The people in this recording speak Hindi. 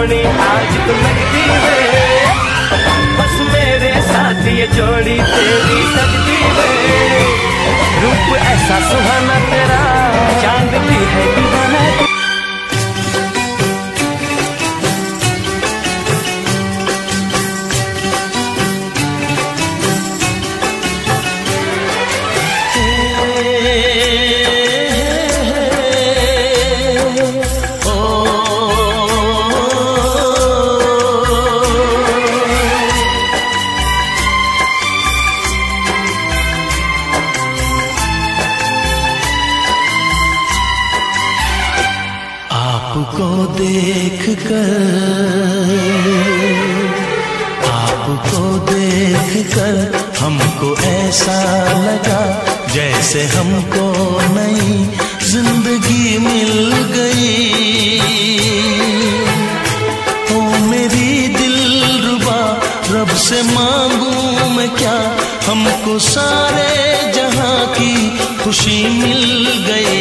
सोनी आज तो लगती है, बस मेरे साथ ये जोड़ी तेरी सजती है। रूप ऐसा सुहाना तेरा, चांद भी है दीवाना। आपको देखकर हमको ऐसा लगा जैसे हमको नई जिंदगी मिल गई। ओ मेरी दिलरुबा, रब से मांगू मैं क्या, हमको सारे जहां की खुशी मिल गई।